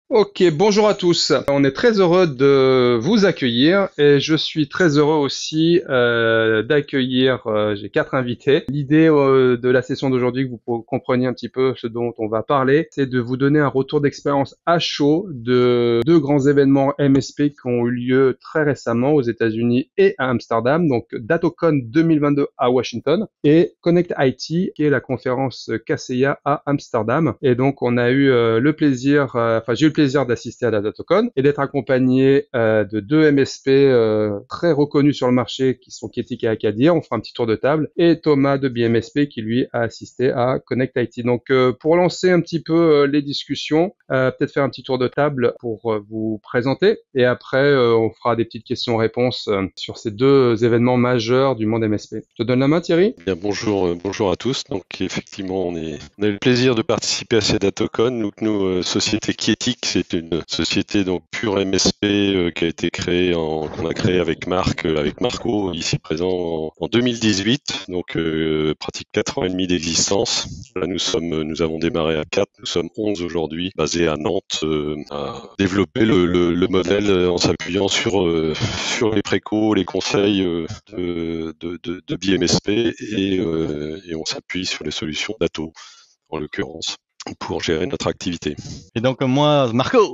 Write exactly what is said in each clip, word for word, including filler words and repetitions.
Ok, bonjour à tous. On est très heureux de vous accueillir et je suis très heureux aussi euh, d'accueillir, euh, j'ai quatre invités. L'idée euh, de la session d'aujourd'hui, que vous compreniez un petit peu ce dont on va parler, c'est de vous donner un retour d'expérience à chaud de deux grands événements M S P qui ont eu lieu très récemment aux États-Unis et à Amsterdam, donc DatoCon deux mille vingt-deux à Washington et Connect I T qui est la conférence Kaseya à Amsterdam. Et donc on a eu euh, le plaisir, euh, enfin j'ai eu le plaisir d'assister à la DatoCon et d'être accompagné euh, de deux M S P euh, très reconnus sur le marché qui sont Ketik et Akadir. On fera un petit tour de table et Thomas de B M S P qui lui a assisté à Connect I T. Donc euh, pour lancer un petit peu euh, les discussions, euh, peut-être faire un petit tour de table pour euh, vous présenter et après euh, on fera des petites questions-réponses euh, sur ces deux événements majeurs du monde M S P. Je te donne la main Thierry. Bien, bonjour, euh, bonjour à tous. Donc effectivement, on, est, on a eu le plaisir de participer à ces DatoCon. Donc nous, euh, société Kietic, c'est une société donc pure M S P euh, qui a été créée, en, qu'on a créée avec Marc, euh, avec Marco ici présent en, en deux mille dix-huit. Donc euh, pratique quatre ans et demi d'existence. Là, nous sommes, nous avons démarré à quatre, nous sommes onze aujourd'hui, basés à Nantes, euh, à développer le, le, le modèle en s'appuyant sur euh, sur les précaux, les conseils euh, de, de, de, de B M S P et, euh, et on s'appuie sur les solutions Dato, en l'occurrence, pour gérer notre activité. Et donc moi, Marco,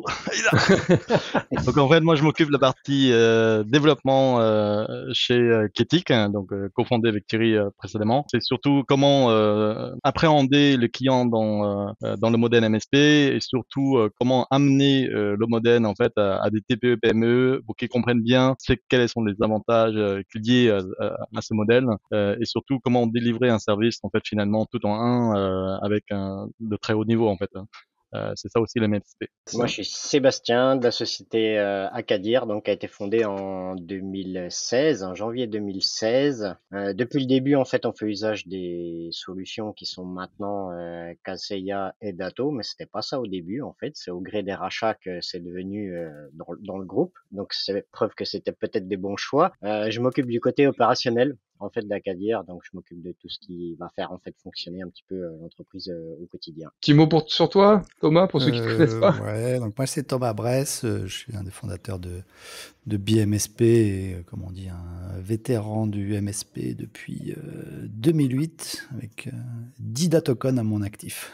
donc en fait moi je m'occupe de la partie euh, développement euh, chez euh, Ketik, hein, donc euh, cofondé avec Thierry euh, précédemment. C'est surtout comment euh, appréhender le client dans euh, dans le modèle M S P et surtout euh, comment amener euh, le modèle en fait à, à des T P E P M E pour qu'ils comprennent bien c'est quels sont les avantages euh, liés à, à, à ce modèle euh, et surtout comment délivrer un service en fait finalement tout en un euh, avec un de très haut niveau en fait. Euh, c'est ça aussi le M S P. Moi, je suis Sébastien de la société euh, Akadir, donc qui a été fondée en deux mille seize, en janvier deux mille seize. Euh, depuis le début, en fait, on fait usage des solutions qui sont maintenant euh, Kaseya et Dato, mais c'était pas ça au début, en fait. C'est au gré des rachats que c'est devenu euh, dans, dans le groupe. Donc, c'est preuve que c'était peut-être des bons choix. Euh, je m'occupe du côté opérationnel, en fait, d'Akadir, donc je m'occupe de tout ce qui va faire en fait fonctionner un petit peu euh, l'entreprise euh, au quotidien. Petit mot pour, sur toi Thomas, pour ceux qui ne connaissent Euh, pas. ouais, donc moi c'est Thomas Bress, euh, je suis un des fondateurs de, de B M S P et euh, comme on dit un vétéran du M S P depuis euh, deux mille huit avec euh, dix datocon à mon actif.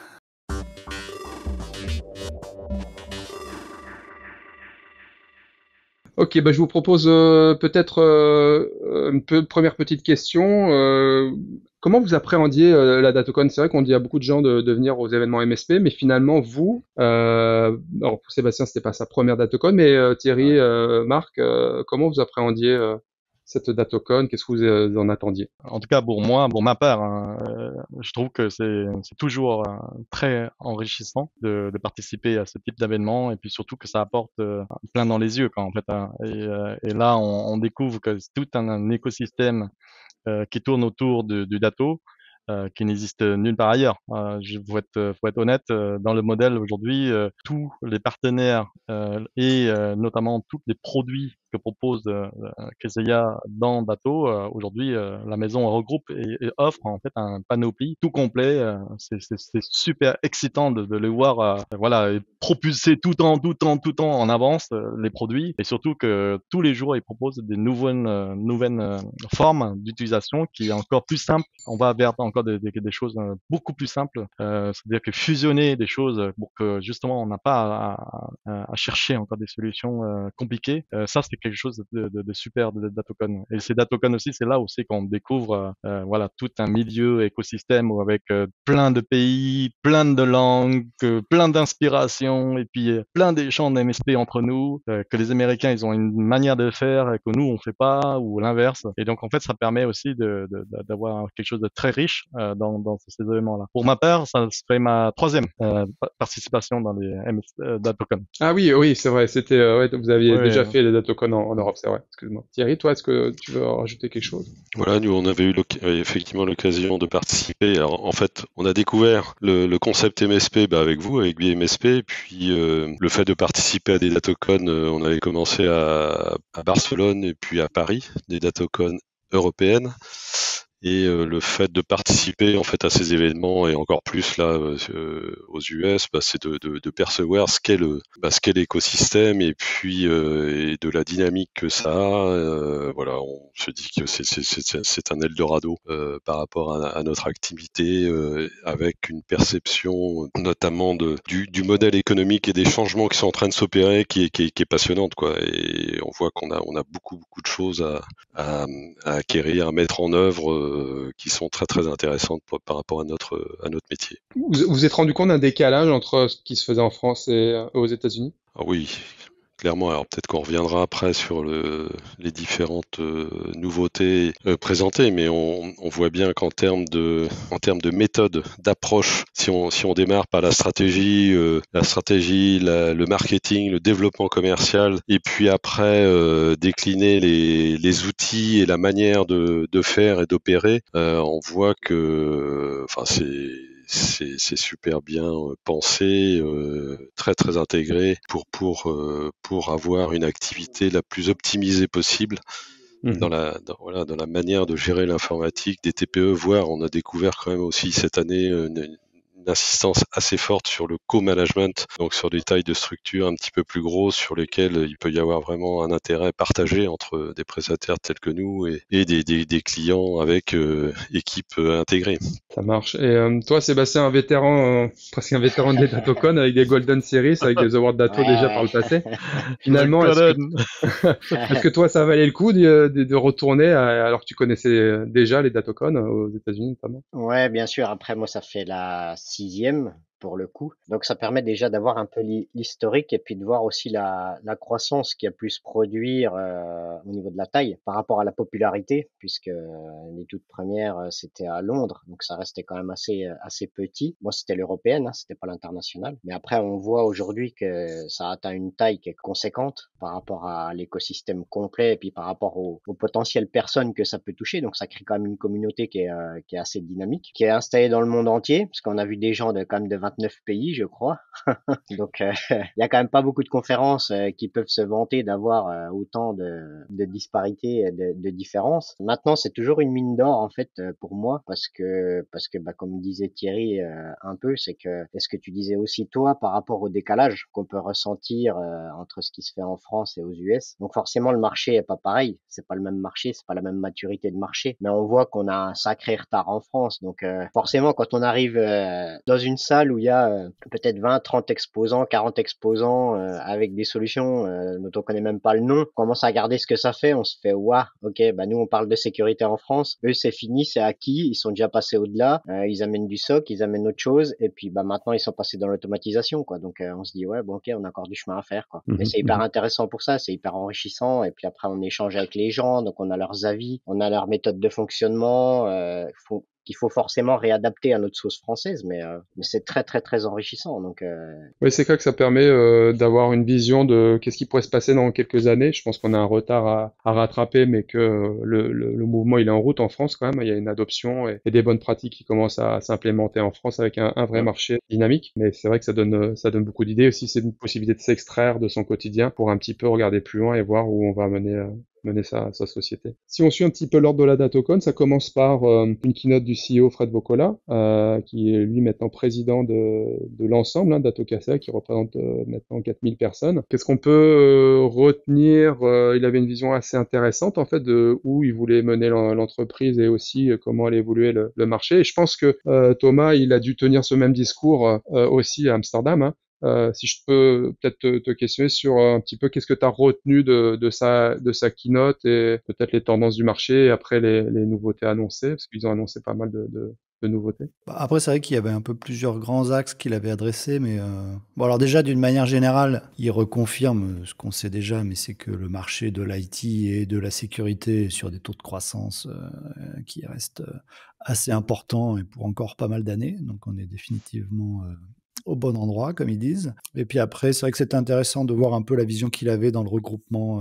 Ok, bah je vous propose euh, peut-être euh, une peu, première petite question. Euh, comment vous appréhendiez euh, la DatoCon? C'est vrai qu'on dit à beaucoup de gens de, de venir aux événements M S P, mais finalement vous, euh, alors pour Sébastien c'était pas sa première DatoCon, mais euh, Thierry, Ouais. euh, Marc, euh, comment vous appréhendiez euh, cette DatoCon? Qu'est-ce que vous euh, en attendiez? En tout cas, pour moi, pour ma part, hein, euh, je trouve que c'est c'est toujours euh, très enrichissant de, de participer à ce type d'événement et puis surtout que ça apporte euh, plein dans les yeux, quoi, en fait. Hein. Et, euh, et là, on, on découvre que c'est tout un, un écosystème euh, qui tourne autour de, du dato. Euh, qui n'existe nulle part ailleurs. Euh, je faut être, faut être honnête, euh, dans le modèle aujourd'hui, euh, tous les partenaires euh, et euh, notamment tous les produits que propose euh, Kaseya dans Dato, euh, aujourd'hui, euh, la maison regroupe et, et offre en fait un panoplie tout complet. Euh, c'est, c'est, c'est super excitant de, de le voir, euh, voilà, et propulser tout en tout en tout en en avance euh, les produits et surtout que tous les jours ils proposent des nouvelles euh, nouvelles euh, formes d'utilisation qui est encore plus simple. On va vers encore des, des, des choses euh, beaucoup plus simples, euh, c'est-à-dire que fusionner des choses pour que justement on n'a pas à, à, à chercher encore des solutions euh, compliquées. Euh, ça c'est quelque chose de, de, de super de, de Datocon. Et ces Datocon aussi, c'est là aussi qu'on découvre euh, voilà tout un milieu écosystème avec euh, plein de pays, plein de langues, euh, plein d'inspirations et puis euh, plein d'échanges d'M S P entre nous. Euh, que les Américains ils ont une manière de faire que nous on fait pas ou l'inverse. Et donc en fait ça permet aussi de, de, d'avoir quelque chose de très riche euh, dans, dans ces événements-là. Pour ma part, ça serait ma troisième euh, participation dans les M S euh, Datocon. Ah oui, oui, c'est vrai. C'était, euh, ouais, vous aviez Ouais, déjà fait les DatoCon en, en Europe, c'est vrai. Excuse-moi. Thierry, toi, est-ce que tu veux rajouter quelque chose? Voilà, nous on avait eu euh, effectivement l'occasion de participer. Alors en fait, on a découvert le, le concept M S P bah, avec vous, avec B M S P, et puis euh, le fait de participer à des DatoCon, euh, on avait commencé à, à Barcelone et puis à Paris, des DatoCon européennes. et euh, le fait de participer en fait à ces événements et encore plus là euh, aux U S, bah, c'est de, de, de percevoir ce qu'est le bah, ce qu'est l'écosystème et puis euh, et de la dynamique que ça a. Euh, voilà, on se dit que c'est c'est c'est c'est un Eldorado euh, par rapport à, à notre activité euh, avec une perception notamment de du, du modèle économique et des changements qui sont en train de s'opérer qui est qui est, qui est passionnante quoi. Et on voit qu'on a on a beaucoup beaucoup de choses à à, à acquérir, à mettre en œuvre euh, qui sont très très intéressantes pour, par rapport à notre à notre métier. Vous vous vous êtes rendu compte d'un décalage entre ce qui se faisait en France et euh, aux États-Unis? Ah oui, clairement. Alors peut-être qu'on reviendra après sur le, les différentes euh, nouveautés euh, présentées, mais on, on voit bien qu'en termes de, en termes de méthode, d'approche, si on, si on démarre par la stratégie, euh, la stratégie, la- le marketing, le développement commercial, et puis après euh, décliner les, les outils et la manière de, de faire et d'opérer, euh, on voit que, enfin c'est c'est c'est super bien euh, pensé, euh, très très intégré pour pour euh, pour avoir une activité la plus optimisée possible dans Mhm. la dans, voilà dans la manière de gérer l'informatique des T P E, voire on a découvert quand même aussi cette année euh, une, une insistance assez forte sur le co-management, donc sur des tailles de structure un petit peu plus grosses sur lesquelles il peut y avoir vraiment un intérêt partagé entre des prestataires tels que nous et, et des, des, des clients avec euh, équipe euh, intégrée. Ça marche. Et euh, toi, Sébastien, un vétéran, euh, presque un vétéran des DatoCon avec des Golden Series, avec des awards Dato déjà par Ouais, le passé. Le Finalement, est-ce que colonne. est-ce que toi, ça valait le coup de, de, de retourner à- alors que tu connaissais déjà les DatoCon euh, aux États-Unis notamment? ouais, bien sûr. Après, moi, ça fait la sixième pour le coup. Donc, ça permet déjà d'avoir un peu l'hi- l'historique et puis de voir aussi la, la croissance qui a pu se produire euh, au niveau de la taille par rapport à la popularité, puisque euh, les toutes premières, euh, c'était à Londres, donc ça restait quand même assez euh, assez petit. Moi, c'était l'européenne, hein, c'était pas l'international. Mais après, on voit aujourd'hui que ça a atteint une taille qui est conséquente par rapport à l'écosystème complet et puis par rapport aux, aux potentielles personnes que ça peut toucher. Donc, ça crée quand même une communauté qui est euh, qui est assez dynamique, qui est installée dans le monde entier, parce qu'on a vu des gens de quand même de vingt-neuf pays, je crois. Donc, euh, il y a quand même pas beaucoup de conférences euh, qui peuvent se vanter d'avoir euh, autant de, de disparités, et de, de différences. Maintenant, c'est toujours une mine d'or en fait euh, pour moi, parce que parce que bah, comme disait Thierry euh, un peu, c'est que est-ce que tu disais aussi toi par rapport au décalage qu'on peut ressentir euh, entre ce qui se fait en France et aux U S. Donc forcément, le marché est pas pareil, c'est pas le même marché, c'est pas la même maturité de marché, mais on voit qu'on a un sacré retard en France. Donc euh, forcément, quand on arrive euh, dans une salle où il y a euh, peut-être vingt, trente exposants, quarante exposants euh, avec des solutions euh, dont on connaît même pas le nom, on commence à regarder ce que ça fait, on se fait waouh, ok, bah nous on parle de sécurité en France, eux c'est fini, c'est acquis, ils sont déjà passés au-delà, euh, ils amènent du S O C, ils amènent autre chose, et puis bah maintenant ils sont passés dans l'automatisation, quoi. Donc euh, on se dit ouais, bon ok, on a encore du chemin à faire, quoi. Mais Mhm, c'est hyper mhm. intéressant pour ça, c'est hyper enrichissant, et puis après on échange avec les gens, donc on a leurs avis, on a leur méthode de fonctionnement, euh, faut, qu'il faut forcément réadapter à notre sauce française, mais, euh, mais c'est très très très enrichissant. Donc euh, Oui, c'est clair que ça permet euh, d'avoir une vision de qu'est-ce qui pourrait se passer dans quelques années. Je pense qu'on a un retard à, à rattraper, mais que euh, le, le, le mouvement il est en route en France quand même. Il y a une adoption et, et des bonnes pratiques qui commencent à, s'implémenter en France avec un, un vrai marché dynamique. Mais c'est vrai que ça donne euh, ça donne beaucoup d'idées aussi. C'est une possibilité de s'extraire de son quotidien pour un petit peu regarder plus loin et voir où on va mener euh, mener sa, sa société. Si on suit un petit peu l'ordre de la DatoCon, ça commence par euh, une keynote du C E O Fred Vocola, euh, qui est lui maintenant président de, de l'ensemble hein, d'Atocasa, qui représente euh, maintenant quatre mille personnes. Qu'est-ce qu'on peut euh, retenir euh, Il avait une vision assez intéressante en fait de où il voulait mener l'entreprise et aussi euh, comment allait évoluer le, le marché. Et je pense que euh, Thomas, il a dû tenir ce même discours euh, aussi à Amsterdam. Hein. Euh, si je peux peut-être te, te questionner sur un petit peu qu'est-ce que tu as retenu de, de, sa, de sa keynote et peut-être les tendances du marché et après les, les nouveautés annoncées, parce qu'ils ont annoncé pas mal de, de, de nouveautés. Bah, après, c'est vrai qu'il y avait un peu plusieurs grands axes qu'il avait adressés, mais euh... bon, alors déjà, d'une manière générale, il reconfirme ce qu'on sait déjà, mais c'est que le marché de l'I T et de la sécurité est sur des taux de croissance euh, qui restent assez importants et pour encore pas mal d'années. Donc, on est définitivement euh, au bon endroit, comme ils disent. Et puis après, c'est vrai que c'était intéressant de voir un peu la vision qu'il avait dans le regroupement euh,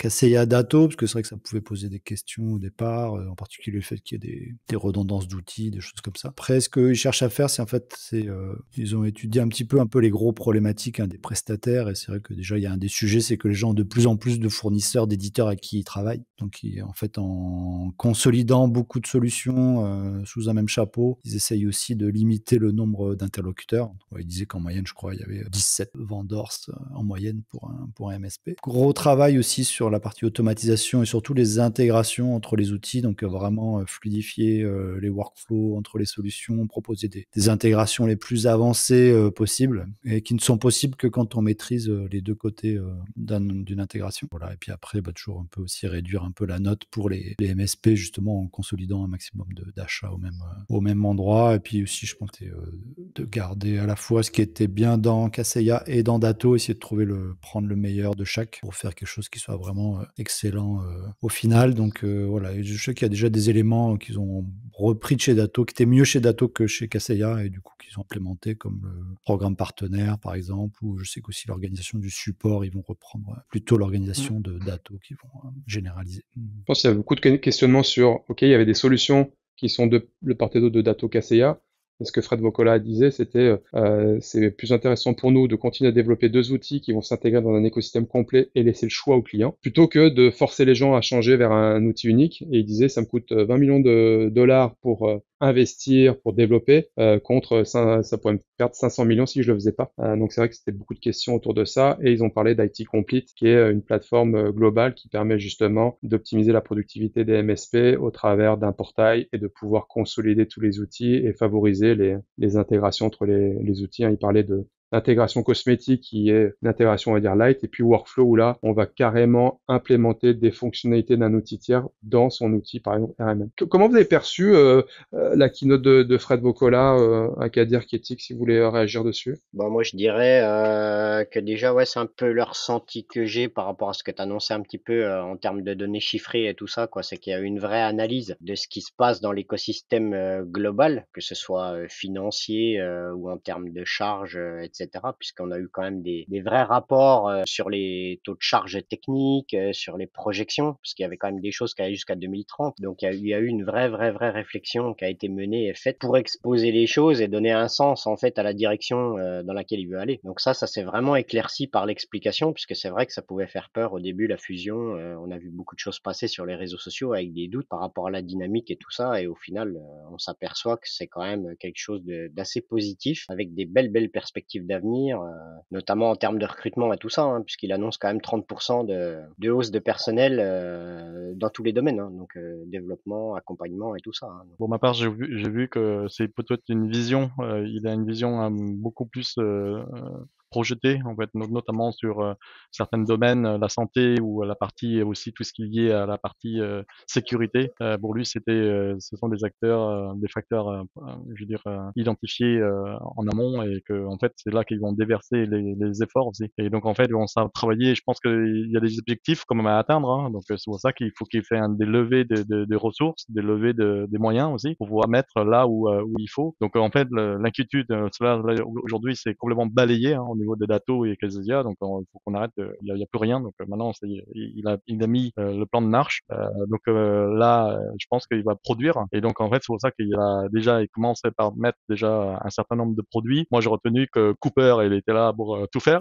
Kaseya Datto, parce que c'est vrai que ça pouvait poser des questions au départ, euh, en particulier le fait qu'il y ait des, des redondances d'outils, des choses comme ça. Après, ce qu'ils cherchent à faire, c'est en fait, c'est, euh, ils ont étudié un petit peu, un peu les gros problématiques hein, des prestataires, et c'est vrai que déjà, il y a un des sujets, c'est que les gens ont de plus en plus de fournisseurs, d'éditeurs avec qui ils travaillent. Donc, ils, en fait, en consolidant beaucoup de solutions euh, sous un même chapeau, ils essayent aussi de limiter le nombre d'interlocuteurs. Ouais, ils disaient qu'en moyenne, je crois, il y avait dix-sept vendors euh, en moyenne pour un, pour un M S P. Gros travail aussi sur la partie automatisation et surtout les intégrations entre les outils, donc euh, vraiment euh, fluidifier euh, les workflows entre les solutions, proposer des, des intégrations les plus avancées euh, possibles et qui ne sont possibles que quand on maîtrise euh, les deux côtés euh, d'un, d'une intégration. Voilà. Et puis après, bah, toujours un peu aussi réduire un peu la note pour les, les M S P justement en consolidant un maximum de, d'achats au même, euh, au même endroit. Et puis aussi, je pense que euh, de garder à la fois ce qui était bien dans Kaseya et dans Datto, essayer de trouver le, prendre le meilleur de chaque pour faire quelque chose qui soit vraiment euh, excellent euh, au final. Donc euh, voilà, et je sais qu'il y a déjà des éléments qu'ils ont repris de chez Datto, qui étaient mieux chez Datto que chez Kaseya, et du coup qu'ils ont implémenté comme le programme partenaire par exemple, ou je sais qu'aussi l'organisation du support, ils vont reprendre euh, plutôt l'organisation de Datto qu'ils vont euh, généraliser. Je pense qu'il y a beaucoup de questionnements sur, ok, il y avait des solutions qui sont de le part et d'autre de Datto Kaseya. Et ce que Fred Vocola disait, c'était euh, c'est plus intéressant pour nous de continuer à développer deux outils qui vont s'intégrer dans un écosystème complet et laisser le choix au client, plutôt que de forcer les gens à changer vers un outil unique. Et il disait, ça me coûte vingt millions de dollars pour euh, investir, pour développer, euh, contre ça, ça pourrait me perdre cinq cents millions si je le faisais pas. Euh, donc c'est vrai que c'était beaucoup de questions autour de ça. Et ils ont parlé d'I T Complete, qui est une plateforme globale qui permet justement d'optimiser la productivité des M S P au travers d'un portail et de pouvoir consolider tous les outils et favoriser les, les intégrations entre les, les outils. Il parlait de l'intégration cosmétique qui est une intégration, on va dire, light, et puis workflow où là, on va carrément implémenter des fonctionnalités d'un outil tiers dans son outil, par exemple, R M M. Comment vous avez perçu euh, euh, la keynote de, de Fred Vocola euh, à Kadir Ketik, si vous voulez réagir dessus? Bon, moi, je dirais euh, que déjà, ouais, c'est un peu le ressenti que j'ai par rapport à ce que tu annonçais un petit peu euh, en termes de données chiffrées et tout ça, quoi. C'est qu'il y a eu une vraie analyse de ce qui se passe dans l'écosystème euh, global, que ce soit euh, financier euh, ou en termes de charges, euh, et cetera. Puisqu'on a eu quand même des, des vrais rapports euh, sur les taux de charge techniques, euh, sur les projections, parce qu'il y avait quand même des choses qui allaient jusqu'à deux mille trente. Donc, il y a eu, il y a eu une vraie, vraie, vraie réflexion qui a été menée et faite pour exposer les choses et donner un sens, en fait, à la direction euh, dans laquelle il veut aller. Donc ça, ça s'est vraiment éclairci par l'explication, puisque c'est vrai que ça pouvait faire peur au début, la fusion. Euh, on a vu beaucoup de choses passer sur les réseaux sociaux avec des doutes par rapport à la dynamique et tout ça, et au final, euh, on s'aperçoit que c'est quand même quelque chose de, d'assez positif, avec des belles, belles perspectives d'avenir, euh, notamment en termes de recrutement et tout ça, hein, puisqu'il annonce quand même trente pour cent de, de hausse de personnel euh, dans tous les domaines, hein, donc euh, développement, accompagnement et tout ça. Hein. Pour ma part, j'ai vu, j'ai vu que c'est peut-être une vision, euh, il a une vision euh, beaucoup plus euh, projeté, en fait, no- notamment sur euh, certains domaines, euh, la santé ou la partie euh, aussi tout ce qui est lié à la partie euh, sécurité. Euh, pour lui, c'était, euh, ce sont des acteurs, euh, des facteurs, euh, euh, je veux dire, euh, identifiés euh, en amont et que en fait, c'est là qu'ils vont déverser les, les efforts aussi. Et donc en fait, on s'est travaillé. Je pense qu'il y a des objectifs quand même à atteindre. Hein, donc euh, c'est pour ça qu'il faut qu'il fait un, des levées de, de, de ressources, des levées de, des moyens aussi pour pouvoir mettre là où, euh, où il faut. Donc euh, en fait, le- l'inquiétude, euh, cela là, aujourd'hui, c'est complètement balayé hein, au niveau de Datto et Kaseya. Donc il faut qu'on arrête. euh, Il y, a, il y a plus rien. Donc euh, maintenant, c'est, il, il a, il a mis euh, le plan de marche. Euh, donc euh, là, euh, je pense qu'il va produire. Et donc en fait, c'est pour ça qu'il a déjà, il commençait par mettre déjà un certain nombre de produits. Moi, j'ai retenu que Cooper, il était là pour euh, tout faire.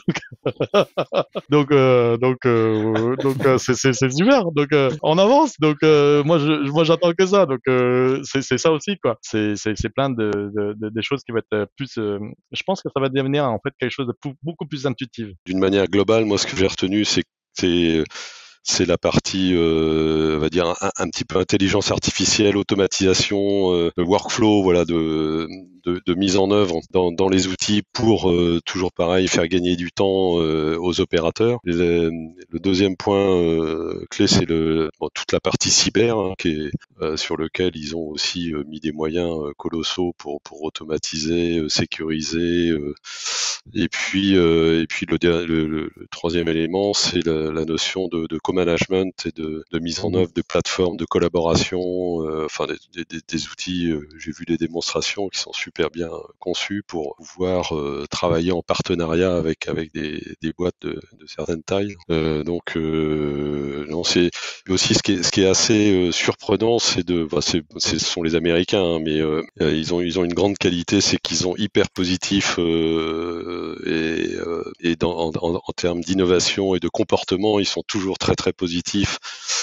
donc euh, donc euh, donc euh, c'est c'est c'est super. Donc euh, on avance. Donc euh, moi je moi j'attends que ça. Donc euh, c'est c'est ça aussi quoi. C'est c'est c'est plein de, de, de des choses qui vont être plus. Euh, je pense que ça va devenir en fait quelque chose de pou- beaucoup plus intuitif. D'une manière globale, moi, ce que j'ai retenu, c'est que c'est c'est la partie, euh, on va dire, un, un petit peu intelligence artificielle, automatisation, euh, workflow, voilà, de, de, de mise en œuvre dans, dans les outils pour, euh, toujours pareil, faire gagner du temps euh, aux opérateurs. Et le, le deuxième point euh, clé, c'est le, bon, toute la partie cyber, hein, qui est, euh, sur lequel ils ont aussi euh, mis des moyens euh, colossaux pour, pour automatiser, euh, sécuriser. Euh, et puis, euh, et puis le, le, le, le troisième élément, c'est la, la notion de, de co-management et de, de mise en œuvre de plateformes de collaboration, euh, enfin des, des, des outils. Euh, j'ai vu des démonstrations qui sont super super bien conçus pour pouvoir euh, travailler en partenariat avec avec des, des boîtes de, de certaines tailles. Euh, donc euh, non, c'est aussi ce qui est ce qui est assez euh, surprenant, c'est de, bah, c'est, c'est- ce sont les Américains, hein, mais euh, euh, ils ont ils ont une grande qualité, c'est qu'ils sont hyper positifs euh, et euh, et dans en, en, en termes d'innovation et de comportement, ils sont toujours très très positifs.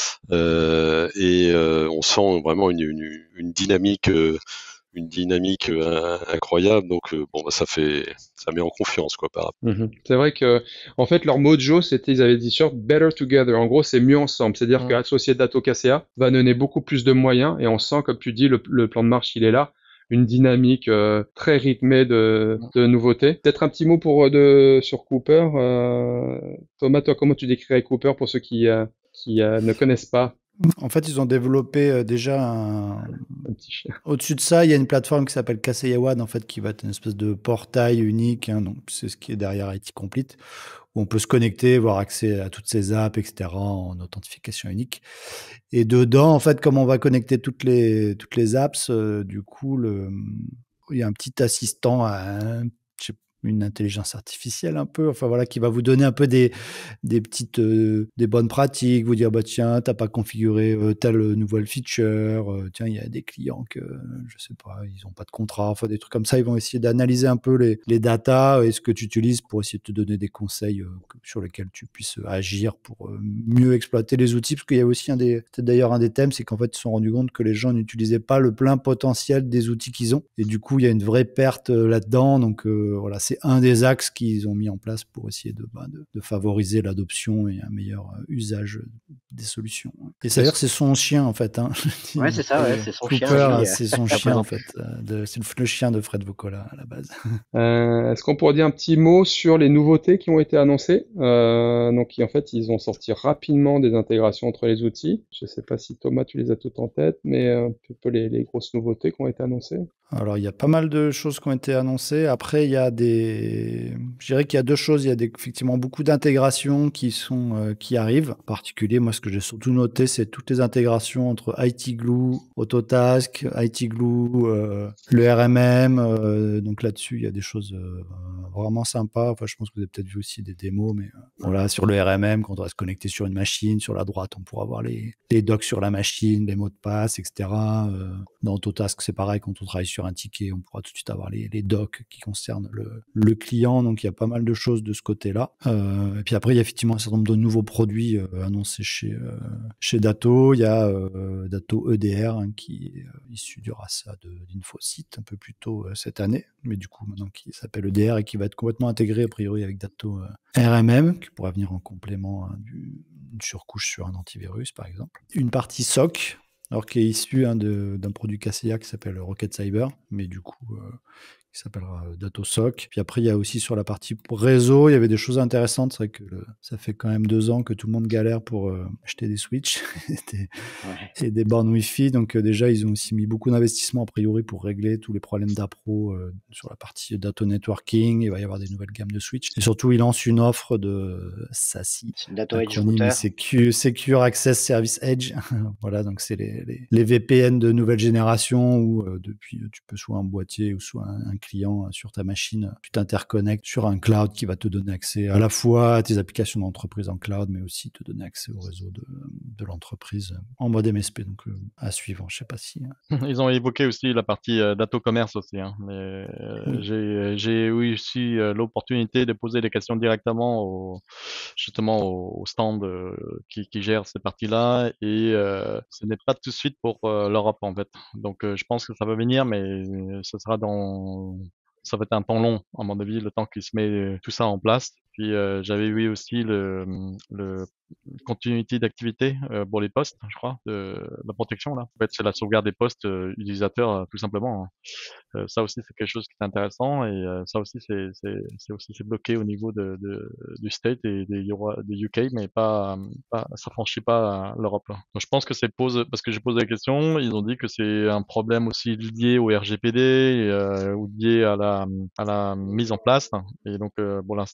Euh, et euh, on sent vraiment une, une, une dynamique, euh, une dynamique euh, incroyable. Donc euh, bon, bah, ça fait, ça met en confiance quoi par rapport. Mhm. C'est vrai que, en fait, leur mojo, c'était, ils avaient dit sur Better Together. En gros, c'est mieux ensemble. C'est-à-dire Mm. qu'associé Dato K C A va donner beaucoup plus de moyens et on sent, comme tu dis, le, le plan de marche, il est là. Une dynamique euh, très rythmée de, de nouveautés. Peut-être un petit mot pour euh, de sur Cooper. Euh, Thomas, toi, comment tu décrirais Cooper pour ceux qui, euh, qui euh, ne connaissent pas? En fait, ils ont développé euh, déjà un... Un petit chien. Au-dessus de ça, il y a une plateforme qui s'appelle Kaseyawan, en fait, qui va être une espèce de portail unique, hein, donc c'est ce qui est derrière I T Complete, où on peut se connecter, avoir accès à toutes ces apps, et cetera, en authentification unique. Et dedans, en fait, comme on va connecter toutes les, toutes les apps, euh, du coup, le, il y a un petit assistant, à, je sais une intelligence artificielle un peu, enfin voilà, qui va vous donner un peu des, des petites, euh, des bonnes pratiques, vous dire, bah tiens, t'as pas configuré euh, telle nouvelle feature, euh, tiens, il y a des clients que, je sais pas, ils ont pas de contrat, enfin des trucs comme ça, ils vont essayer d'analyser un peu les, les datas et ce que tu utilises pour essayer de te donner des conseils euh, sur lesquels tu puisses agir pour euh, mieux exploiter les outils, parce qu'il y a aussi un des, peut-être d'ailleurs un des thèmes, c'est qu'en fait, ils se sont rendus compte que les gens n'utilisaient pas le plein potentiel des outils qu'ils ont, et du coup, il y a une vraie perte euh, là-dedans, donc euh, voilà, c'est un des axes qu'ils ont mis en place pour essayer de, bah, de, de favoriser l'adoption et un meilleur euh, usage des solutions. Et d'ailleurs, c'est son chien, en fait. Hein. Ouais, c'est ça, ouais, Et c'est son Cooper, chien. lui, euh. c'est son ça chien, en présente. fait. euh, de- C'est le, le chien de Fred Vocola, à la base. Euh, est-ce qu'on pourrait dire un petit mot sur les nouveautés qui ont été annoncées? Euh, donc, en fait, ils ont sorti rapidement des intégrations entre les outils. Je sais pas si Thomas, tu les as toutes en tête, mais euh, un peu peu les, les grosses nouveautés qui ont été annoncées. Alors, il y a pas mal de choses qui ont été annoncées. Après, il y a des... Je dirais qu'il y a deux choses. Il y a des, effectivement beaucoup d'intégrations qui sont, euh, qui arrivent. En particulier, moi, ce que j'ai surtout noté, c'est toutes les intégrations entre I T Glue, Autotask, I T Glue, euh, le R M M. Euh, donc là-dessus, il y a des choses euh, vraiment sympas. Enfin, je pense que vous avez peut-être vu aussi des démos, mais euh, voilà, sur le R M M, quand on va se connecter sur une machine, sur la droite, on pourra voir les, les docs sur la machine, les mots de passe, et cetera. Euh, dans Autotask, c'est pareil, quand on travaille sur un ticket, on pourra tout de suite avoir les, les docs qui concernent le, le client. Donc, il y a pas mal de choses de ce côté-là. Euh, et puis après, il y a effectivement un certain nombre de nouveaux produits euh, annoncés chez, euh, chez Datto. Il y a euh, Datto E D R hein, qui est euh, issu du rachat de d'Infosit un peu plus tôt euh, cette année, mais du coup maintenant qui s'appelle E D R et qui va être complètement intégré a priori avec Datto euh, R M M, qui pourra venir en complément hein, d'une surcouche sur un antivirus par exemple. Une partie S O C, alors qui est issu hein, de, d'un produit K C A qui s'appelle Rocket Cyber, mais du coup euh, qui s'appellera euh, DatoSoc. Puis après, il y a aussi sur la partie réseau, il y avait des choses intéressantes. C'est vrai que le, ça fait quand même deux ans que tout le monde galère pour euh, acheter des Switch et, des, Ouais. et des bornes Wi-Fi. Donc euh, déjà, ils ont aussi mis beaucoup d'investissements a priori pour régler tous les problèmes d'appro euh, sur la partie data networking. Il va y avoir des nouvelles gammes de Switch. Et surtout, ils lancent une offre de S A S I. C'est Datto Edge Acronyme Router. Secure, Secure Access Service Edge. Voilà, donc c'est les, les, les V P N de nouvelle génération où euh, depuis tu peux soit un boîtier ou soit un, un client euh, sur ta machine, tu t'interconnectes sur un cloud qui va te donner accès à la fois à tes applications d'entreprise en cloud, mais aussi te donner accès au réseau de, de l'entreprise en mode M S P. Donc euh, à suivre, je sais pas si. euh, Ils ont évoqué aussi la partie euh, Datto Commerce aussi. Hein, mais euh, Oui. j'ai j'ai eu aussi euh, l'opportunité de poser des questions directement au, justement au, au stand euh, qui, qui gère ces parties-là et euh, ce n'est pas tout de suite pour euh, l'Europe en fait. Donc euh, je pense que ça va venir, mais euh, ce sera dans ça va être un temps long à mon avis, le temps qu'il se met euh, tout ça en place. Puis euh, j'avais vu aussi le, le continuité d'activité euh, pour les postes, je crois, de la protection là. En fait, c'est la sauvegarde des postes euh, utilisateurs euh, tout simplement. Hein. Euh, ça aussi c'est quelque chose qui est intéressant et euh, ça aussi c'est c'est c'est aussi c'est bloqué au niveau de, de du state et des Euro- des U K mais pas pas ça franchit pas l'Europe là. Donc je pense que c'est pose parce que j'ai posé la question, ils ont dit que c'est un problème aussi lié au R G P D et, euh, ou lié à la à la mise en place et donc euh, pour l'instant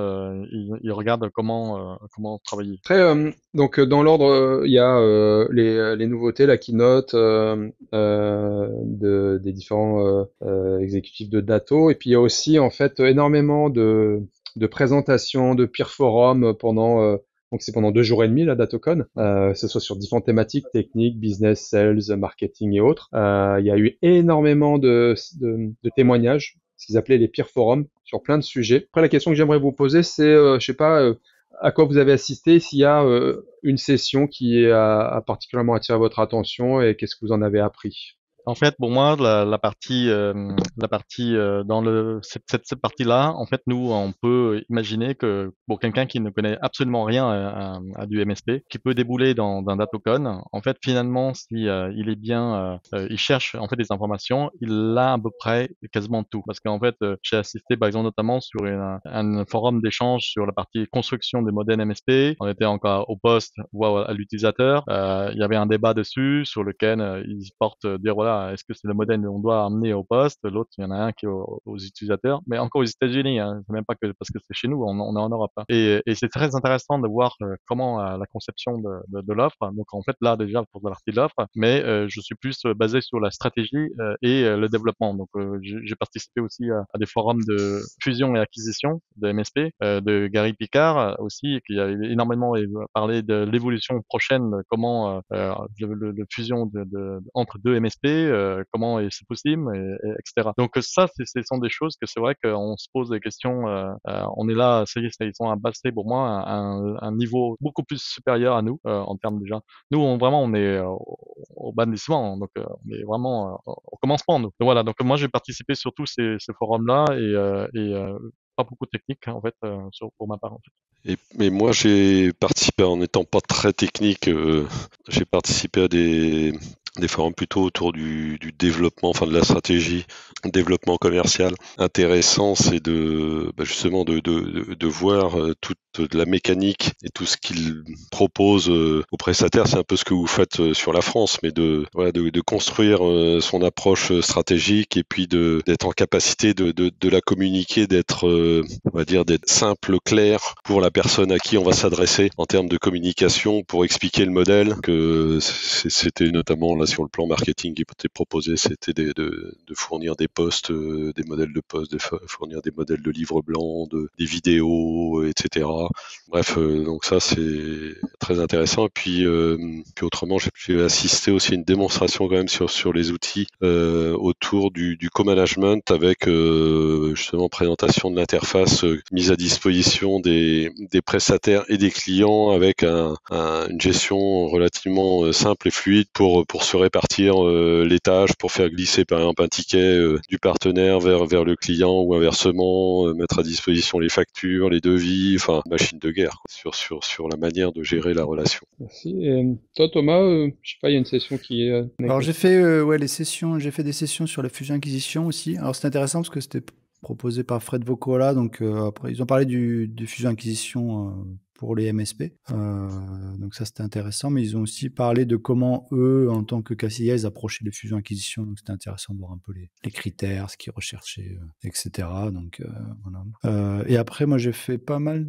euh, ils, ils regardent comment euh, comment travailler. Après, euh, donc euh, dans l'ordre, euh, il y a euh, les, les nouveautés, la keynote euh, euh, de, des différents euh, euh, exécutifs de Datto, et puis il y a aussi en fait énormément de, de présentations, de peer forums pendant euh, donc c'est pendant deux jours et demi la DattoCon, euh, que ce soit sur différentes thématiques techniques, business, sales, marketing et autres. Euh, il y a eu énormément de, de, de témoignages, ce qu'ils appelaient les peer forums, sur plein de sujets. Après, la question que j'aimerais vous poser, c'est, euh, je sais pas, euh, à quoi vous avez assisté, s'il y a euh, une session qui a, a particulièrement attiré votre attention et qu'est-ce que vous en avez appris? En fait, pour moi, la, la partie, euh, la partie euh, dans le cette, cette, cette partie-là, en fait, nous, on peut imaginer que pour quelqu'un qui ne connaît absolument rien à, à, à du M S P, qui peut débouler dans dans DattoCon, en fait, finalement, si euh, il est bien, euh, il cherche en fait des informations, il a à peu près quasiment tout. Parce qu'en fait, euh, j'ai assisté, par exemple, notamment sur une, un forum d'échange sur la partie construction des modèles M S P. On était encore au poste, voire à l'utilisateur. Euh, il y avait un débat dessus sur lequel euh, ils portent euh, dire voilà. Est-ce que c'est le modèle qu'on doit amener au poste? L'autre, il y en a un qui est aux, aux utilisateurs, mais encore aux États-Unis, hein. C'est même pas que parce que c'est chez nous, on, on est en Europe, hein. Et, et c'est très intéressant de voir euh, comment euh, la conception de, de, de l'offre. Donc en fait là déjà pour la partie de l'offre, mais euh, je suis plus euh, basé sur la stratégie euh, et euh, le développement. Donc euh, j'ai j'ai participé aussi à, à des forums de fusion et acquisition de M S P, euh, de Gary Picard euh, aussi, qui a énormément parlé de l'évolution prochaine, comment euh, le, le, le fusion de, de, entre deux M S P. Euh, comment c'est possible, et, et, et cetera. Donc ça, ce sont des choses que c'est vrai qu'on se pose des questions. Euh, euh, on est là, ça y est, ils sont passés pour moi à un, un niveau beaucoup plus supérieur à nous euh, en termes déjà. Nous, on, vraiment, on est euh, au, au bannissement, donc euh, on est vraiment euh, au commencement. Nous. Donc, voilà. Donc moi, j'ai participé sur tous ces, ces forums-là et, euh, et euh, pas beaucoup de technique en fait euh, sur, pour ma part. En fait. Et, mais moi, j'ai participé en n'étant pas très technique. Euh, j'ai participé à des des forums plutôt autour du, du développement, enfin de la stratégie, développement commercial. Intéressant, c'est de bah justement de, de, de voir toute la mécanique et tout ce qu'ils proposent aux prestataires. C'est un peu ce que vous faites sur la France, mais de voilà, de, de construire son approche stratégique et puis de d'être en capacité de, de, de la communiquer, d'être on va dire d'être simple, clair pour la personne à qui on va s'adresser en termes de communication pour expliquer le modèle. Que c'était notamment là sur le plan marketing qui était proposé, c'était de, de, de fournir des posts, euh, des modèles de posts, de fournir des modèles de livres blancs, de, des vidéos, et cetera. Bref, euh, donc ça c'est très intéressant. Et puis, euh, puis autrement, j'ai assisté aussi à une démonstration quand même sur sur les outils euh, autour du, du co-management avec euh, justement présentation de l'interface, euh, mise à disposition des, des prestataires et des clients avec un, un, une gestion relativement simple et fluide pour pour se répartir euh, les tâches, pour faire glisser par exemple un ticket euh, du partenaire vers vers le client ou inversement, euh, mettre à disposition les factures, les devis, enfin machine de guerre quoi, sur sur sur la manière de gérer la relation. Merci. Et toi Thomas, euh, je sais pas, il y a une session qui est. Euh, Alors j'ai fait euh, ouais les sessions, j'ai fait des sessions sur la fusion acquisition aussi. Alors c'est intéressant parce que c'était proposé par Fred Vocola, donc euh, après ils ont parlé du de fusion acquisition. Euh, pour les M S P. Euh, donc ça, c'était intéressant. Mais ils ont aussi parlé de comment eux, en tant que K C I A, ils approchaient les fusions-acquisitions. Donc c'était intéressant de voir un peu les, les critères, ce qu'ils recherchaient, euh, et cetera. Donc euh, voilà. Euh, et après, moi, j'ai fait pas mal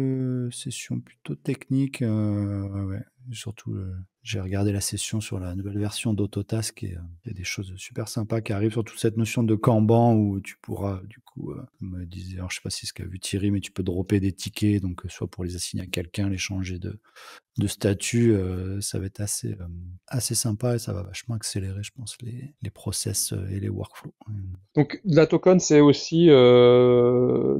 de sessions plutôt techniques. Euh, ouais. Surtout, euh, j'ai regardé la session sur la nouvelle version d'Autotask et euh, il y a des choses super sympas qui arrivent, surtout cette notion de Kanban où tu pourras, du coup, euh, comme me disait, alors je sais pas si c'est ce qu'a vu Thierry, mais tu peux dropper des tickets, donc soit pour les assigner à quelqu'un, les changer de, de statut, euh, ça va être assez, euh, assez sympa et ça va vachement accélérer, je pense, les, les process et les workflows. Donc, DattoCon, c'est aussi euh,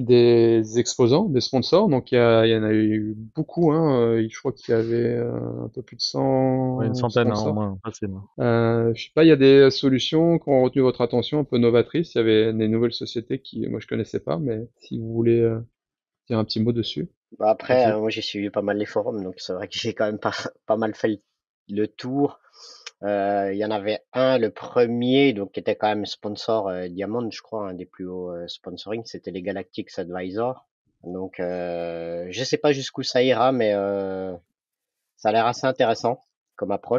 des exposants, des sponsors. Donc, il y, a, il y en a eu beaucoup. Hein. Je crois qu'il y avait un peu plus de cent ouais, une centaine sponsors. au moins, facile. Euh, je sais pas, il y a des solutions qui ont retenu votre attention, un peu novatrices. Il y avait des nouvelles sociétés qui, moi, je connaissais pas, mais si vous voulez euh, dire un petit mot dessus. Bah après, euh, moi, j'ai suivi pas mal les forums, donc c'est vrai que j'ai quand même pas, pas mal fait le, le tour. Euh, il y en avait un, le premier, donc qui était quand même sponsor euh, Diamond, je crois, un des plus hauts euh, sponsoring, c'était les Galactics Advisor. Donc, euh, je sais pas jusqu'où ça ira, mais euh, ça a l'air assez intéressant comme approche.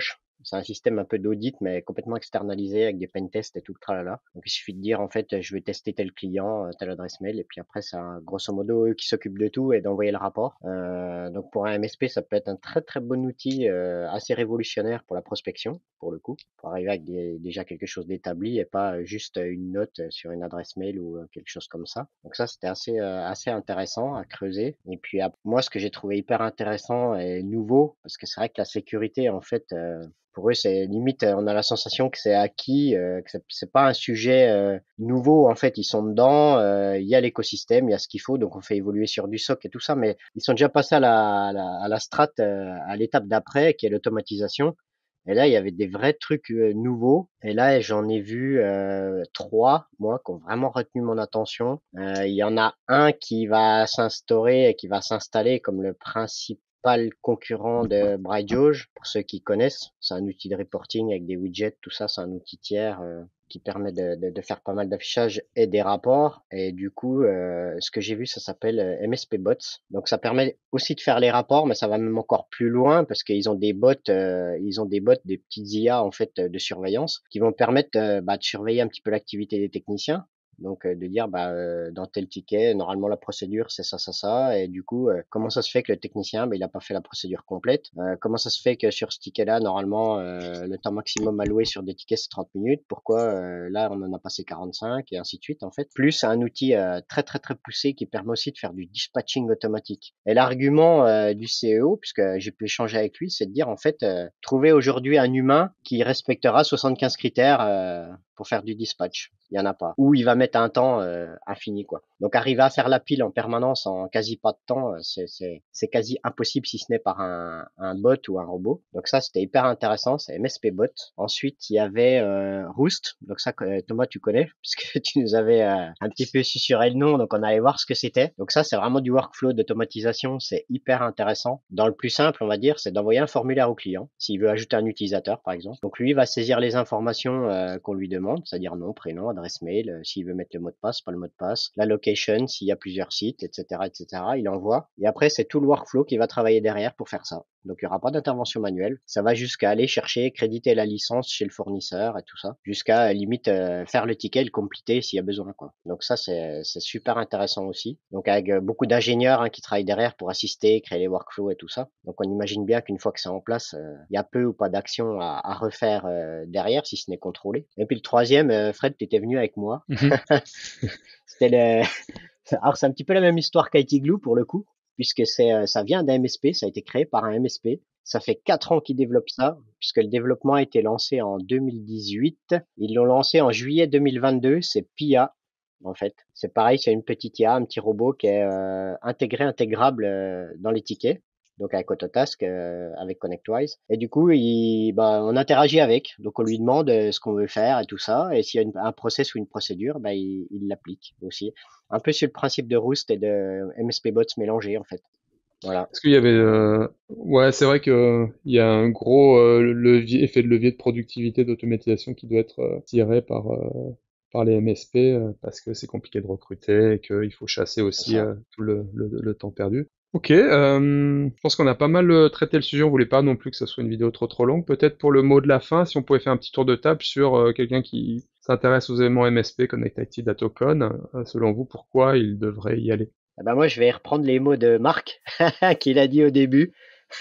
C'est un système un peu d'audit, mais complètement externalisé avec des pentests et tout le tralala. Donc il suffit de dire en fait, je vais tester tel client, telle adresse mail, et puis après c'est un, grosso modo eux qui s'occupent de tout et d'envoyer le rapport. Euh, donc pour un M S P, ça peut être un très très bon outil, euh, assez révolutionnaire pour la prospection, pour le coup, pour arriver avec des, déjà quelque chose d'établi et pas juste une note sur une adresse mail ou quelque chose comme ça. Donc ça c'était assez euh, assez intéressant à creuser. Et puis à, moi ce que j'ai trouvé hyper intéressant et nouveau, parce que c'est vrai que la sécurité en fait euh, pour eux, c'est limite, on a la sensation que c'est acquis, euh, que c'est, c'est pas un sujet euh, nouveau. En fait, ils sont dedans, euh, il y a l'écosystème, il y a ce qu'il faut, donc on fait évoluer sur du S O C et tout ça, mais ils sont déjà passés à la, à la, à la strat, euh, à l'étape d'après, qui est l'automatisation. Et là, il y avait des vrais trucs euh, nouveaux. Et là, j'en ai vu euh, trois, moi, qui ont vraiment retenu mon attention. Euh, il y en a un qui va s'instaurer et qui va s'installer comme le principe pas le concurrent de BrightJauge, pour ceux qui connaissent. C'est un outil de reporting avec des widgets, tout ça, c'est un outil tiers euh, qui permet de, de, de faire pas mal d'affichage et des rapports. Et du coup, euh, ce que j'ai vu, ça s'appelle M S P Bots. Donc ça permet aussi de faire les rapports, mais ça va même encore plus loin parce qu'ils ont des bots, euh, ils ont des bots, des petites I A en fait de surveillance qui vont permettre euh, bah, de surveiller un petit peu l'activité des techniciens. Donc euh, de dire bah euh, dans tel ticket normalement la procédure c'est ça ça ça et du coup euh, comment ça se fait que le technicien bah, il a pas fait la procédure complète, euh, comment ça se fait que sur ce ticket là normalement euh, le temps maximum alloué sur des tickets c'est trente minutes, pourquoi euh, là on en a passé quarante-cinq et ainsi de suite en fait, plus un outil euh, très très très poussé qui permet aussi de faire du dispatching automatique. Et l'argument euh, du C E O, puisque j'ai pu échanger avec lui, c'est de dire en fait euh, trouver aujourd'hui un humain qui respectera soixante-quinze critères euh, pour faire du dispatch, il y en a pas. Ou il va mettre un temps euh, infini quoi. Donc arriver à faire la pile en permanence en quasi pas de temps, c'est c'est c'est quasi impossible si ce n'est par un un bot ou un robot. Donc ça c'était hyper intéressant, c'est M S P Bot. Ensuite il y avait euh, Roost. Donc ça Thomas tu connais puisque tu nous avais euh, un petit peu susurré le nom, donc on allait voir ce que c'était. Donc ça c'est vraiment du workflow d'automatisation, c'est hyper intéressant. Dans le plus simple on va dire, c'est d'envoyer un formulaire au client s'il veut ajouter un utilisateur par exemple. Donc lui il va saisir les informations euh, qu'on lui demande, c'est-à-dire nom, prénom, adresse mail, euh, s'il veut mettre le mot de passe, pas le mot de passe, la location, s'il y a plusieurs sites, et cetera, et cetera. Il envoie. Et après, c'est tout le workflow qui va travailler derrière pour faire ça. Donc, il n'y aura pas d'intervention manuelle. Ça va jusqu'à aller chercher, créditer la licence chez le fournisseur et tout ça, jusqu'à limite euh, faire le ticket, le compléter s'il y a besoin, quoi. Donc ça, c'est, c'est super intéressant aussi. Donc, avec euh, beaucoup d'ingénieurs hein, qui travaillent derrière pour assister, créer les workflows et tout ça. Donc, on imagine bien qu'une fois que c'est en place, euh, il y a peu ou pas d'action à, à refaire euh, derrière, si ce n'est contrôlé. Et puis le troisième, euh, Fred, tu étais venu avec moi. Mm-hmm. C'était le... Alors, c'est un petit peu la même histoire qu'I T Glue pour le coup, puisque c'est, ça vient d'un M S P, ça a été créé par un M S P. Ça fait quatre ans qu'ils développent ça, puisque le développement a été lancé en deux mille dix-huit. Ils l'ont lancé en juillet deux mille vingt-deux, c'est P I A, en fait. C'est pareil, c'est une petite I A, un petit robot qui est euh, intégré, intégrable euh, dans les tickets. Donc avec Autotask, euh, avec ConnectWise. Et du coup, il, bah, on interagit avec. Donc on lui demande ce qu'on veut faire et tout ça. Et s'il y a une, un process ou une procédure, bah, il, il l'applique aussi. Un peu sur le principe de Roost et de M S P Bots mélangés en fait. Voilà. Est-ce qu'il y avait, euh... ouais, c'est vrai que euh, il y a un gros euh, levier, effet de levier de productivité, d'automatisation qui doit être euh, tiré par euh, par les M S P euh, parce que c'est compliqué de recruter et qu'il faut chasser aussi euh, tout le, le, le temps perdu. Ok, euh, je pense qu'on a pas mal traité le sujet, on voulait pas non plus que ça soit une vidéo trop trop longue. Peut-être pour le mot de la fin, si on pouvait faire un petit tour de table sur euh, quelqu'un qui s'intéresse aux éléments M S P, Connect I T, Datacon, euh, selon vous, pourquoi il devrait y aller? Eh ben moi, je vais reprendre les mots de Marc qu'il a dit au début.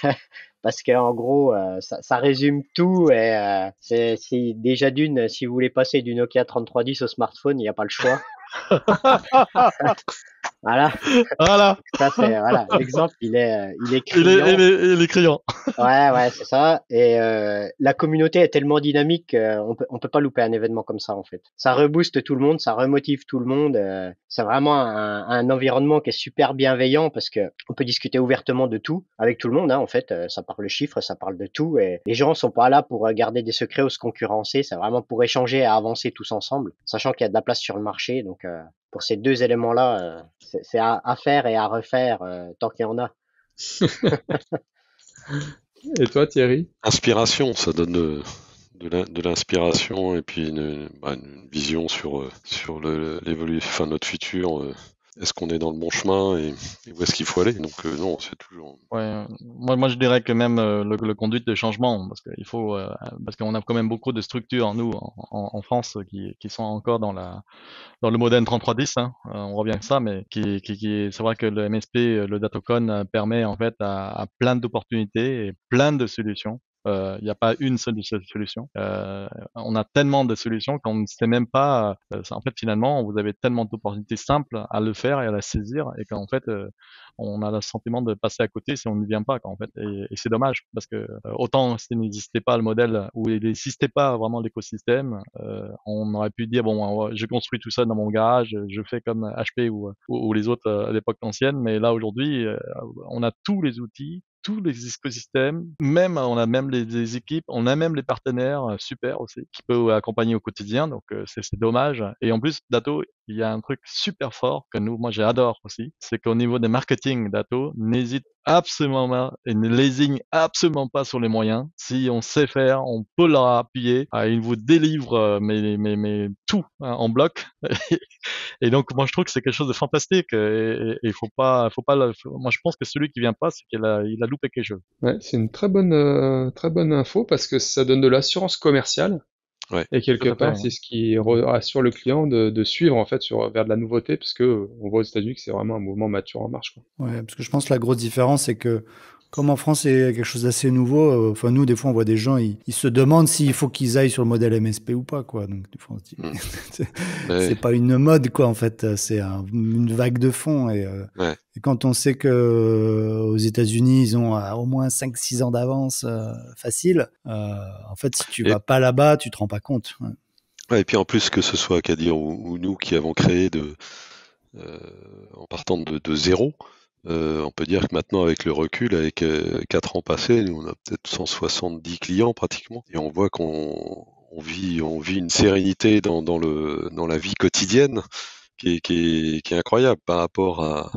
Parce que en gros, euh, ça, ça résume tout. Et euh, c'est, c'est déjà d'une, si vous voulez passer du Nokia trente-trois dix au smartphone, il n'y a pas le choix. Voilà. Voilà. Ça c'est voilà. L'exemple, il est, il est criant. Il est, il est, il est criant. Ouais, ouais, c'est ça. Et euh, la communauté est tellement dynamique qu'on peut, on peut pas louper un événement comme ça en fait. Ça rebooste tout le monde, ça remotive tout le monde. Euh, c'est vraiment un, un environnement qui est super bienveillant parce que on peut discuter ouvertement de tout avec tout le monde. Hein, en fait, ça parle de chiffres, ça parle de tout. Et les gens sont pas là pour garder des secrets ou se concurrencer. C'est vraiment pour échanger et avancer tous ensemble, sachant qu'il y a de la place sur le marché. Donc euh, pour ces deux éléments-là, euh, c'est, c'est à, à faire et à refaire euh, tant qu'il y en a. Et toi, Thierry? Inspiration, ça donne de, de l'inspiration et puis une, bah, une vision sur, sur le, l'évolution, enfin notre futur est-ce qu'on est dans le bon chemin et, et où est-ce qu'il faut aller. Donc euh, non, c'est toujours. Ouais, euh, moi, moi je dirais que même euh, le, le conduite de changement, parce qu'il faut, euh, parce qu'on a quand même beaucoup de structures nous en, en, en France qui, qui sont encore dans la dans le modèle trente-trois dix, hein, euh, on revient à ça, mais qui, qui, qui c'est vrai que le M S P, euh, le Datocon euh, permet en fait à, à plein d'opportunités et plein de solutions. Euh, Il n'y a pas une seule solution. Euh, on a tellement de solutions qu'on ne sait même pas. Euh, en fait, finalement, vous avez tellement d'opportunités simples à le faire et à la saisir, et qu'en fait, euh, on a le sentiment de passer à côté si on n'y vient pas, quoi, en fait. Et, et c'est dommage parce que euh, autant s'il n'existait pas le modèle ou il n'existait pas vraiment l'écosystème, euh, on aurait pu dire bon, je construis tout ça dans mon garage, je fais comme H P ou, ou, ou les autres euh, à l'époque ancienne. Mais là aujourd'hui, euh, on a tous les outils, tous les écosystèmes, même on a même les, les équipes, on a même les partenaires euh, super aussi qui peuvent accompagner au quotidien. Donc euh, c'est c'est dommage. Et en plus, Dato, il y a un truc super fort que nous, moi j'adore aussi, c'est qu'au niveau des marketing, Dato n'hésite absolument pas et ne lésigne absolument pas sur les moyens. Si on sait faire, on peut leur appuyer. Ah, il vous délivre euh, mais, mais, mais tout hein, en bloc. Et donc moi je trouve que c'est quelque chose de fantastique. Et il faut pas, faut pas. le- faut- Moi je pense que celui qui vient pas, c'est qu'il a, il a loupé quelque chose. Ouais, c'est une très bonne, euh, très bonne info parce que ça donne de l'assurance commerciale Ouais. et Tout quelque à fait. part c'est ce qui re- rassure le client de, de suivre en fait sur vers de la nouveauté parce que euh, on voit aux États-Unis que c'est vraiment un mouvement mature en marche, quoi. Ouais, parce que je pense que la grosse différence, c'est que comme en France, c'est quelque chose d'assez nouveau, euh, enfin, nous, des fois, on voit des gens, ils, ils se demandent s'il faut qu'ils aillent sur le modèle M S P ou pas, quoi. Donc, des fois, on se dit, Mm. c'est Ouais. c'est pas une mode, quoi, en fait. C'est un- une vague de fond. Et, euh, Ouais. et quand on sait que euh, aux États-Unis, ils ont euh, au moins cinq six ans d'avance euh, facile, euh, en fait, si tu Et, vas pas là-bas, tu te rends pas compte. Ouais. ouais, et puis en plus que ce soit Akadir ou, ou nous qui avons créé de, euh, en partant de, de zéro, euh, on peut dire que maintenant avec le recul, avec euh, quatre ans passés, nous on a peut-être cent soixante-dix clients pratiquement, et on voit qu'on on vit, on vit une sérénité dans, dans, le, dans la vie quotidienne qui est, qui est, qui est incroyable par rapport à,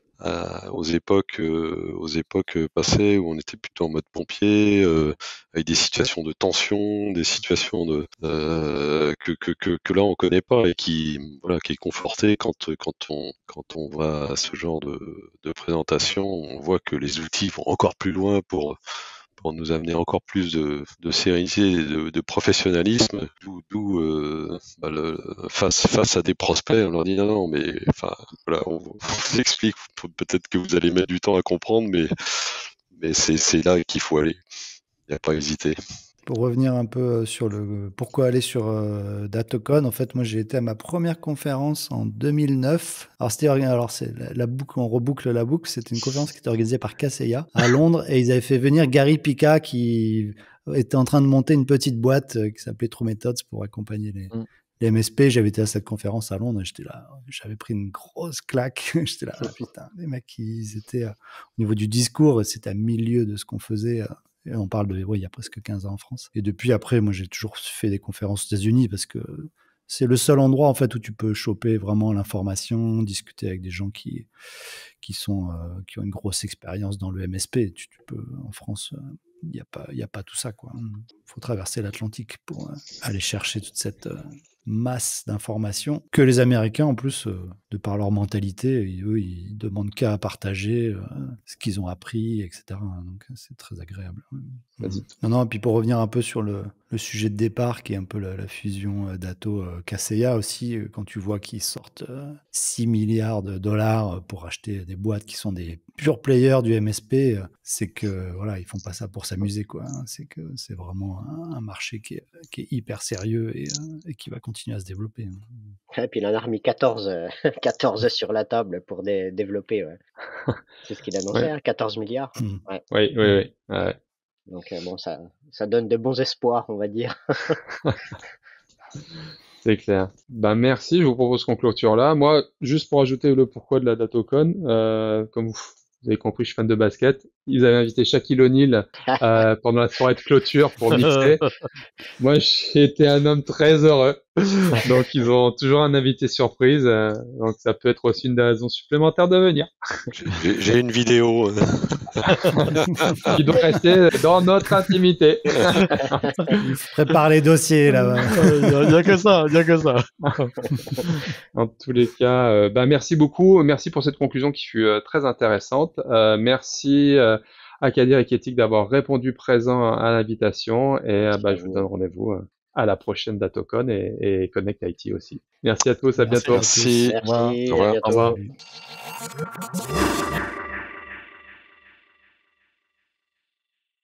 à- aux époques, euh, aux époques passées où on était plutôt en mode pompier, euh, avec des situations de tension, des situations de euh, que, que, que, que là on connaît pas et qui voilà qui est conforté quand quand on quand on va à ce genre de, de présentation, on voit que les outils vont encore plus loin pour pour nous amener encore plus de, de sérénité et de, de professionnalisme, d'où d'où, euh, bah, le- face face à des prospects, on leur dit non non mais enfin voilà, on, on vous explique, peut-être que vous allez mettre du temps à comprendre, mais mais c'est c'est là qu'il faut aller, il n'y a pas à hésiter. Pour revenir un peu euh, sur le pourquoi aller sur euh, Datocon, en fait, moi j'ai été à ma première conférence en deux mille neuf. Alors c'était orga- alors c'est la, la boucle, on reboucle la boucle. C'était une conférence qui était organisée par Kaseya à Londres et ils avaient fait venir Gary Pica qui était en train de monter une petite boîte euh, qui s'appelait True Methods pour accompagner les, Mm. les M S P. J'avais été à cette conférence à Londres et j'étais là, j'avais pris une grosse claque. J'étais là, ah, putain, les mecs ils étaient euh, au niveau du discours, c'était à milieu de ce qu'on faisait. euh, Et on parle de, oui, il y a presque quinze ans en France. Et depuis, après, moi, j'ai toujours fait des conférences aux États-Unis parce que c'est le seul endroit, en fait, où tu peux choper vraiment l'information, discuter avec des gens qui, qui sont, euh, qui ont une grosse expérience dans le M S P. Tu, tu peux, en France, euh, il n'y a pas, il y a pas tout ça, quoi. Il faut traverser l'Atlantique pour euh, aller chercher toute cette euh, masse d'informations que les Américains, en plus, euh, de par leur mentalité, ils- eux, ils demandent qu'à partager euh, ce qu'ils ont appris, et cetera. Donc, c'est très agréable. Vas-y. Non, non, et puis pour revenir un peu sur le, le sujet de départ, qui est un peu la, la fusion euh, Dato-Kaseya aussi, euh, quand tu vois qu'ils sortent euh, six milliards de dollars pour acheter des boîtes qui sont des pure players du M S P, euh, c'est que voilà, ils font pas ça pour s'amuser, quoi. hein. C'est que c'est vraiment un, un marché qui est, qui est hyper sérieux et, euh, et qui va continuer à se développer. hein. Et puis il en a remis quatorze, euh, quatorze sur la table pour dé- développer. Ouais. C'est ce qu'il annonçait, Ouais. hein, quatorze milliards. Mm. Ouais. Oui, oui, oui. Ouais. Donc euh, bon, ça, ça donne de bons espoirs, on va dire. C'est clair. Ben merci, je vous propose qu'on clôture là. Moi, juste pour ajouter le pourquoi de la Datocon, euh, comme vous, vous avez compris, je suis fan de basket. Ils avaient invité Shaquille O'Neal euh, pendant la soirée de clôture pour mixer. Moi, j'ai été un homme très heureux. Donc, ils ont toujours un invité surprise. euh, donc, ça peut être aussi une des raisons supplémentaires de venir. J'ai j'ai une vidéo. euh, qui doit rester dans notre intimité. Il prépare les dossiers là-bas. Il n'y a, y a que ça, il n'y a que ça. En tous les cas, euh, bah, merci beaucoup. Merci pour cette conclusion qui fut euh, très intéressante. Euh, merci euh, à Kadir et Kétik d'avoir répondu présent à l'invitation. Et euh, bah, je vous donne rendez-vous euh, à la prochaine DatoCon et, et Connect I T aussi. Merci à tous, à Merci bientôt. à tous. Merci. Merci, Au revoir. à bientôt. Au revoir. Salut.